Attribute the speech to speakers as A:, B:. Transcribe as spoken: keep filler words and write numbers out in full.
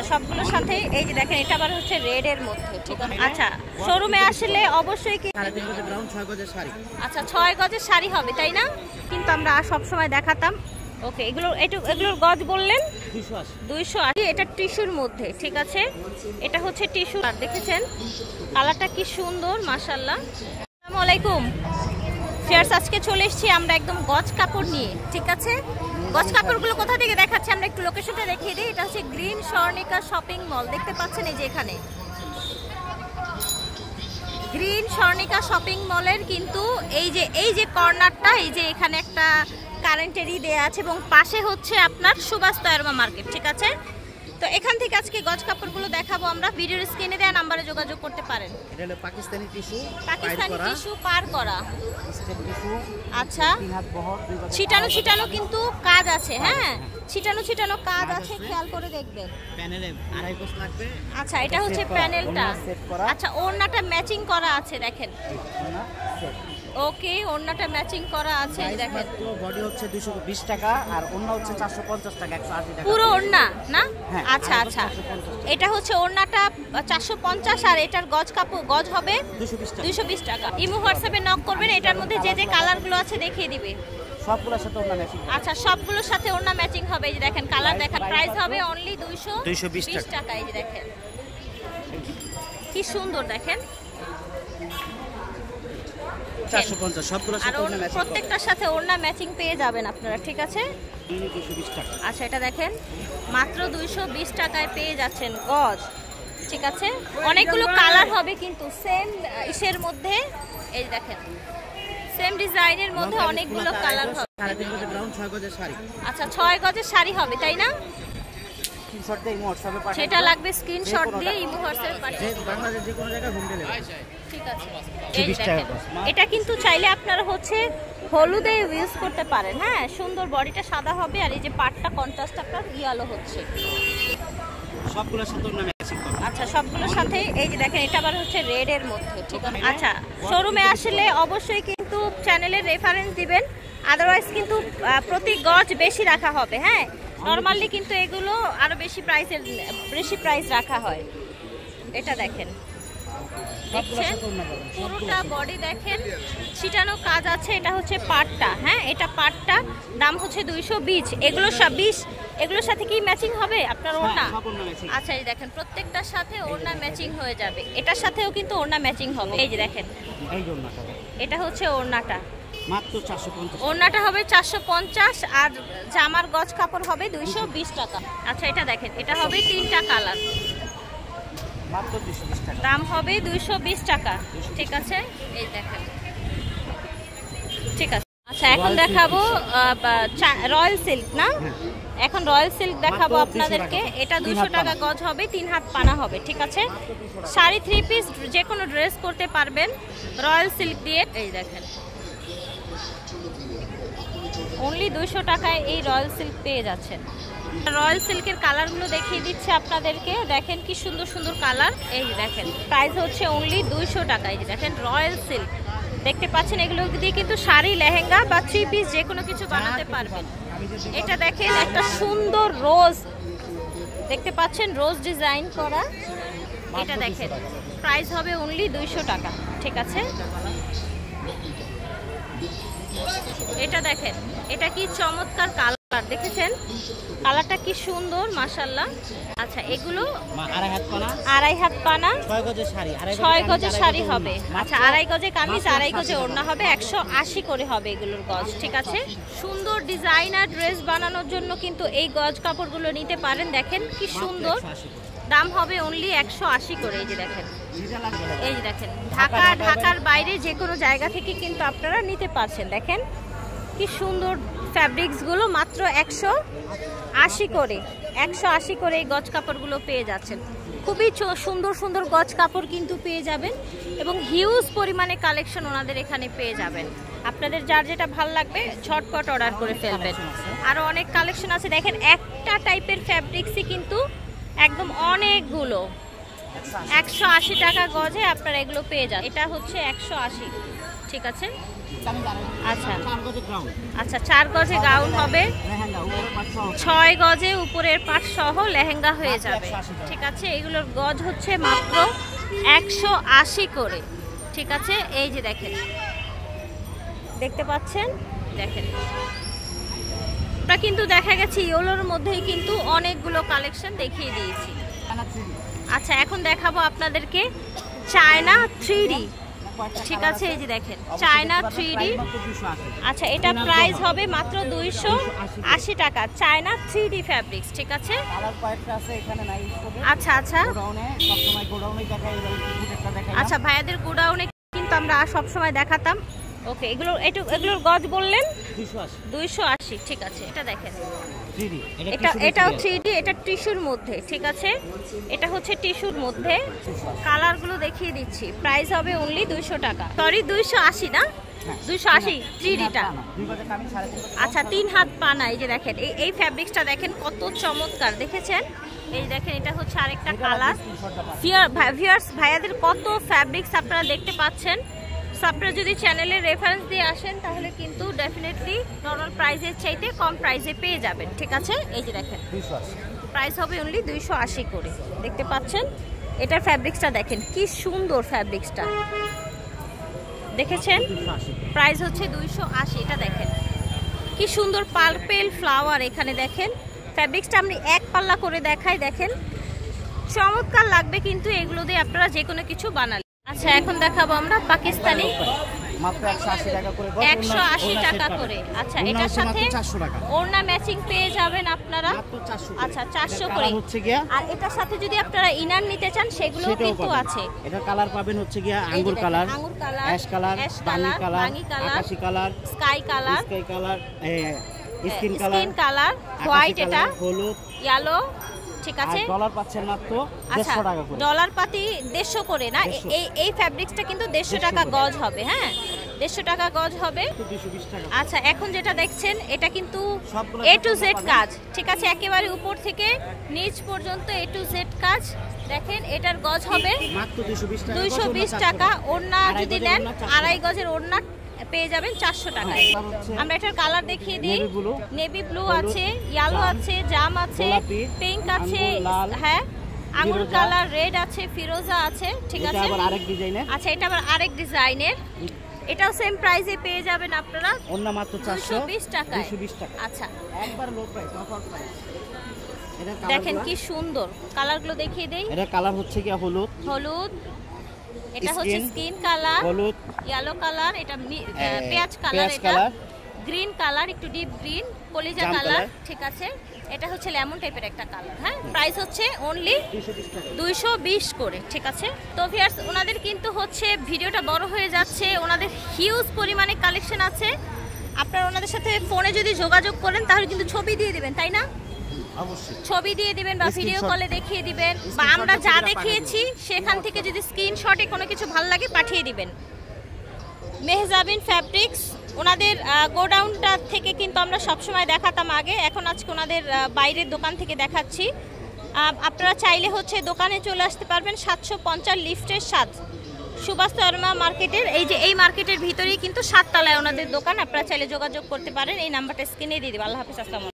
A: সবগুলোর সাথে এই যে দেখেন এটা আবার হচ্ছে রেড এর মধ্যে, ঠিক আছে। আচ্ছা শোরুমে আসলে অবশ্যই কি আচ্ছা ছয় গজের শাড়ি হবে তাই না, কিন্তু আমরা সব সময় দেখাতাম। ওকে, এগুলো এগুলোর গজ বললেন দুইশো আশি। এটা টিস্যুর মধ্যে, ঠিক আছে। এটা হচ্ছে টিস্যু, আর দেখেছেন কালারটা কি সুন্দর মাশাআল্লাহ। আসসালামু আলাইকুম ফিয়ার্স, আজকে চলে এসেছি আমরা একদম গজ কাপড় নিয়ে, ঠিক আছে। গজ কাপড়গুলো কোথা থেকে দেখাচ্ছি আমরা একটু লোকেশনটা দেখিয়ে দিই। এটা হচ্ছে গ্রিন স্বর্ণিকা শপিং মল, দেখতে পাচ্ছেন এই যে এখানে গ্রিন স্বর্ণিকা শপিং মলের কিন্তু এই যে এই যে কর্নারটা, এই যে এখানে একটা কারেন্টেরই দেয়া আছে এবং পাশে হচ্ছে আপনার সুভাষ তৈরমা মার্কেট, ঠিক আছে। তো এখান থেকে আজকে গজ কাপড়গুলো দেখাবো আমরা। ভিডিওর স্ক্রিনে দেওয়া নাম্বারে যোগাযোগ করতে পারেন।
B: এটা হলো পাকিস্তানি টিস্যু,
A: পাকিস্তানি টিস্যু পার করা,
B: স্টেপ টিস্যু।
A: আচ্ছা,
B: তিন হাত বহর, দুই গজ
A: ছিটানো ছিটানো কিন্তু কাজ আছে, হ্যাঁ ছিটানো ছিটানো কাজ আছে, খেয়াল করে দেখবেন।
B: প্যানেলে আড়াই গজ লাগবে।
A: আচ্ছা, এটা হচ্ছে প্যানেলটা। আচ্ছা, ওড়নাটা ম্যাচিং করা আছে দেখেন। ওকে, ওড়নাটা ম্যাচিং করা আছে দেখেন।
B: তো বডি হচ্ছে দুইশো বিশ টাকা আর ওড়না হচ্ছে চারশো পঞ্চাশ টাকা, একশো আশি টাকা
A: পুরো ওড়না না।
B: হ্যাঁ,
A: আচ্ছা আচ্ছা, এটা হচ্ছে ওড়নাটা চারশো পঞ্চাশ আর এটার গজ কাপড় গজ হবে দুইশো বিশ টাকা। ইমো হোয়াটসঅ্যাপে নক করবেন, এটার মধ্যে যে যে কালারগুলো আছে দেখিয়ে দিবে।
B: সবগুলোর সাথে ওড়না ম্যাচিং।
A: আচ্ছা, সবগুলোর সাথে ওড়না ম্যাচিং হবে। এই যে দেখেন কালার দেখেন, প্রাইস হবে অনলি দুইশো বিশ টাকা। এই যে দেখেন কি সুন্দর, দেখেন
B: চারশো পঞ্চাশ, সবগুলোর সাথে ওড়না ম্যাচিং।
A: প্রত্যেকটার সাথে ওড়না ম্যাচিং পেয়ে যাবেন আপনারা, ঠিক আছে।
B: দুইশো বিশ টাকা।
A: আচ্ছা, এটা দেখেন মাত্র দুইশো বিশ টাকায় পেয়ে যাচ্ছেন গজ, ঠিক আছে। অনেকগুলো কালার হবে কিন্তু সেম ইসের মধ্যে, এই দেখেন সেম ডিজাইনের মধ্যে অনেকগুলো কালার হবে।
B: সাড়ে তিন গজের ব্রাউন, ছয় গজের শাড়ি।
A: আচ্ছা, ছয় গজের শাড়ি হবে তাই না।
B: স্ক্রিনশট দিয়ে ইমো হোয়াটসঅ্যাপে পাঠান,
A: সেটা লাগবে স্ক্রিনশট দিয়ে ইমো হোয়াটসঅ্যাপে পাঠান।
B: যে বাংলাদেশের যে কোনো জায়গায় হোম ডেলিভারি,
A: ঠিক আছে। এই দেখেন এটা কিন্তু চাইলে আপনারা হচ্ছে হলুদে ইউজ করতে পারেন, হ্যাঁ সুন্দর, বডিটা সাদা হবে আর এই যে পাটটা কন্ট্রাস্ট আপনার ইয়েলো হচ্ছে।
B: সবগুলোর সাথে ওড়না ম্যাচিং করবে।
A: আচ্ছা, সবগুলোর সাথে এই যে দেখেন এটা আবার হচ্ছে রেড এর মধ্যে, ঠিক আছে। আচ্ছা, শোরুমে আসলে অবশ্যই কিন্তু চ্যানেলের রেফারেন্স দিবেন, আদারওয়াইজ কিন্তু প্রতি গজ বেশি রাখা হবে। হ্যাঁ, নরমালি কিন্তু এগুলো আরো বেশি প্রাইসের বেশি প্রাইস রাখা হয়। এটা দেখেন দেখছেন পুরোটা বডি দেখেন ছিটানো কাজ আছে। এটা হচ্ছে পাটটা, হ্যাঁ এটা পাটটা, দাম হচ্ছে দুইশো বিশ। এগুলো সব বিশ, এগুলোর সাথে কি ম্যাচিং হবে আপনার ওড়না? আচ্ছা, এই দেখেন প্রত্যেকটার সাথে ওড়না ম্যাচিং হয়ে যাবে। এটার সাথেও কিন্তু ওড়না ম্যাচিং হবে। এই যে দেখেন এটা হচ্ছে ওড়নাটা,
B: মাত্র চারশো পঞ্চাশ।
A: ওড়নাটা হবে চারশো পঞ্চাশ আর জামার গজ কাপড় হবে দুইশো বিশ টাকা। আচ্ছা, এটা দেখেন এটা হবে তিনটা কালার,
B: মাত্র দুইশো বিশ টাকা,
A: দাম হবে দুইশো বিশ টাকা, ঠিক আছে। এই দেখেন, ঠিক আছে। আচ্ছা, এখন দেখাবো রয়্যাল সিল্ক না, এখন রয়্যাল সিল্ক দেখাবো আপনাদেরকে। এটা দুশো টাকা গজ হবে, তিন হাত পানা হবে, ঠিক আছে। শাড়ি থ্রি পিস যে কোনো ড্রেস করতে পারবেন রয়্যাল সিল্ক দিয়ে। এই দেখেন অনলি দুইশো টাকায় এই রয়্যাল সিল্ক পেয়ে যাচ্ছেন। রয়্যাল সিল্কের কালারগুলো দেখিয়ে দিচ্ছে আপনাদেরকে, দেখেন কি সুন্দর সুন্দর কালার। এই যে দেখেন প্রাইস হচ্ছে অনলি দুইশো টাকা। এই যে দেখেন রয়্যাল সিল্ক দেখতে পাচ্ছেন, এগুলো দিয়ে কিন্তু শাড়ি, লেহেঙ্গা বা থ্রি পিস যে কোনো কিছু বানাতে পারবেন। এটা দেখেন একটা সুন্দর রোজ দেখতে পাচ্ছেন, রোজ ডিজাইন করা। এটা দেখেন প্রাইস হবে অনলি দুইশো টাকা, ঠিক আছে। এটা দেখেন এটা কি চমৎকার কালার, দেখেছেন কালারটা কি সুন্দর মাশাআল্লাহ। আচ্ছা, এগুলো আড়াই হাত পানা, ছয় গজের শাড়ি হবে। আচ্ছা, আড়াই গজে কামিজ, আড়াই গজে ওড়না হবে, একশো আশি করে হবে এগুলোর গজ, ঠিক আছে। সুন্দর ডিজাইনার ড্রেস বানানোর জন্য কিন্তু এই গজ কাপড়গুলো নিতে পারেন। দেখেন কি সুন্দর, দাম হবে অনলি একশো আশি করে। এই যে দেখেন, এই যে দেখেন ঢাকা ঢাকার বাইরে যে কোনো জায়গা থেকে কিন্তু আপনারা নিতে পারছেন। দেখেন কি সুন্দর ফ্যাব্রিক্সগুলো, মাত্র একশো আশি করে, একশো আশি করে এই গজ কাপড়গুলো পেয়ে যাচ্ছেন। খুবই সুন্দর সুন্দর গজ কাপড় কিন্তু পেয়ে যাবেন এবং হিউজ পরিমাণে কালেকশন ওনাদের এখানে পেয়ে যাবেন। আপনাদের যার যেটা ভালো লাগবে ঝটপট অর্ডার করে ফেলবেন। আরও অনেক কালেকশন আছে। দেখেন একটা টাইপের ফ্যাব্রিক্সই কিন্তু একদম অনেকগুলো, একশো আশি টাকা গজে আপনারা এগুলো পেয়ে যান। এটা হচ্ছে একশো আশি, ঠিক আছে। আচ্ছা
B: চার গজে গ্রাউন্ড
A: আচ্ছা চার গজে গাউন হবে,
B: লেহেঙ্গা উপরে পাঁচ সহ
A: ছয় গজে উপরের পাট সহ লেহেঙ্গা হয়ে যাবে। ঠিক আছে, এগুলোর গজ হচ্ছে মাত্র একশো আশি করে। ঠিক আছে, এই যে দেখেন, দেখতে পাচ্ছেন, দেখেন আমরা কিন্তু দেখা গেছে ইয়েলোর মধ্যেই কিন্তু অনেকগুলো কালেকশন দেখিয়ে দিয়েছি। আচ্ছা এখন দেখাবো আপনাদেরকে চায়না থ্রি ডি। ঠিক আছে, এই যে দেখেন চায়না থ্রি ডি। আচ্ছা এটা প্রাইস হবে মাত্র দুইশো আশি টাকা, চায়না থ্রি ডি ফ্যাব্রিক্স। ঠিক আছে, আচ্ছা আচ্ছা আচ্ছা ভাইয়াদের গোডাউনে কিন্তু আমরা সবসময় দেখাতাম। ওকে, এগুলো এগুলোর গজ বললেন দুইশো আশি। ঠিক আছে, এটা দেখেন, এটা এটাও থ্রি ডি, এটা টিস্যুর মধ্যে। ঠিক আছে, এটা হচ্ছে টিস্যুর মধ্যে। কালারগুলো দেখিয়ে দিচ্ছি, প্রাইস হবে অনলি দুইশো টাকা, সরি দুইশো আশি না, দুইশো আশি থ্রি ডিটা। আচ্ছা তিন হাত পানা, এই যে দেখেন এই এই ফ্যাব্রিক্সটা দেখেন কত চমৎকার, দেখেছেন? এই দেখেন এটা হচ্ছে আরেকটা কালার। ভিউয়ার্স ভাইয়াদের কত ফ্যাব্রিক্স আপনারা দেখতে পাচ্ছেন। সো আপনারা যদি চ্যানেলের রেফারেন্স দিয়ে আসেন তাহলে কিন্তু ডেফিনেটলি নর্মাল প্রাইসের চাইতে কম প্রাইসে পেয়ে যাবেন। ঠিক আছে, এই যে দেখেন প্রাইস হবে অনলি দুইশো আশি করে, দেখতে পাচ্ছেন? এটার ফ্যাব্রিক্সটা দেখেন কি সুন্দর, ফ্যাব্রিক্সটা দেখেছেন? প্রাইস হচ্ছে দুইশো আশি। এটা দেখেন কি সুন্দর পার্পেল ফ্লাওয়ার, এখানে দেখেন ফ্যাব্রিক্সটা আমি এক পাল্লা করে দেখাই, দেখেন চমৎকার লাগবে কিন্তু এগুলো দিয়ে আপনারা যে কোনো কিছু বানালে। আচ্ছা এখন দেখাবো আমরা পাকিস্তানি,
B: মাত্র একশো আশি টাকা করে,
A: একশো আশি টাকা করে। আচ্ছা এটার সাথে ওড়না ম্যাচিং পেয়ে যাবেন আপনারা, আচ্ছা চারশো করে
B: হচ্ছে গিয়া।
A: আর এটার সাথে যদি আপনারা ইনার নিতে চান সেগুলো কিন্তু আছে।
B: এটা কালার পাবেন হচ্ছে গিয়া আঙ্গুর কালার,
A: আঙ্গুর কালার,
B: অ্যাশ কালার, বাঙ্গি কালার, আকাশী colour,
A: sky colour,
B: sky colour, skin colour,
A: skin colour, white, এটা
B: হলুদ,
A: ইয়েলো। ঠিক আছে,
B: ডলার পাচ্ছেন মাত্র দেড়শো টাকা করে,
A: ডলার পাতি দেড়শো করে না, এই এই ফ্যাব্রিক্সটা কিন্তু দেড়শো টাকা গজ হবে। হ্যাঁ দেড়শো টাকা গজ হবে। আচ্ছা এখন যেটা দেখছেন এটা কিন্তু এ টু জেড কাজ। ঠিক আছে, একেবারে উপর থেকে নিচ পর্যন্ত এ টু জেড কাজ। দেখেন এটার গজ হবে
B: মাত্র
A: দুইশো বিশ টাকা। ওড়না যদি নেন আড়াই গজের ওড়না পেয়ে যাবেন চারশো টাকায়। আমরা এটার কালার দেখিয়ে দিই, নেভি ব্লু আছে, ইয়েলো আছে, জাম আছে, পিঙ্ক আছে, হ্যাঁ আঙ্গুর কালার, রেড আছে, ফিরোজা আছে। ঠিক আছে, আচ্ছা এটা আবার আরেক ডিজাইনের, এটাও সেম প্রাইসে পেয়ে যাবেন আপনারা
B: ওড়না মাত্র চারশো বিশ টাকা।
A: আচ্ছা
B: একবার লো প্রাইস, অফার প্রাইস।
A: দেখেন কি সুন্দর কালারগুলো দেখিয়ে দেই।
B: এটা কালার হচ্ছে কি হলুদ,
A: হলুদ, এটা হচ্ছে স্কিন কালার,
B: হলুদ,
A: ইয়েলো কালার, এটা পেঁয়াজ কালার, এটা গ্রিন কালার, একটু ডিপ গ্রিন, কলিজা কালার। ঠিক আছে, এটা হচ্ছে লেমন টাইপের একটা কালার। হ্যাঁ প্রাইস হচ্ছে অনলি দুইশো বিশ করে। ঠিক আছে, তো ভিউয়ার্স ওনাদের কিন্তু হচ্ছে ভিডিওটা বড় হয়ে যাচ্ছে, ওনাদের হিউজ পরিমাণে কালেকশন আছে। আপনারা ওনাদের সাথে ফোনে যদি যোগাযোগ করেন তাহলে কিন্তু ছবি দিয়ে দিবেন, তাই না?
B: অবশ্যই
A: ছবি দিয়ে দিবেন বা ভিডিও কলে দেখিয়ে দিবেন, বা আমরা যা দেখিয়েছি সেখান থেকে যদি স্ক্রিনশটে কোনো কিছু ভালো লাগে পাঠিয়ে দিবেন। মেহজাবিন ফ্যাব্রিক্স ওনাদের গোডাউনটা থেকে কিন্তু আমরা সবসময় দেখাতাম আগে, এখন আজকে ওনাদের বাইরের দোকান থেকে দেখাচ্ছি। আপনারা চাইলে হচ্ছে দোকানে চলে আসতে পারবেন, সাতশো পঞ্চাশ লিফটের সাত সুভাষ শর্মা মার্কেটের, এই যে এই মার্কেটের ভিতরেই কিন্তু সাততলায় ওনাদের দোকান। আপনারা চাইলে যোগাযোগ করতে পারেন, এই নাম্বারটা স্ক্রিনে দিয়ে দিবেন। আল্লাহ হাফিজ, আসসালামু আলাইকুম।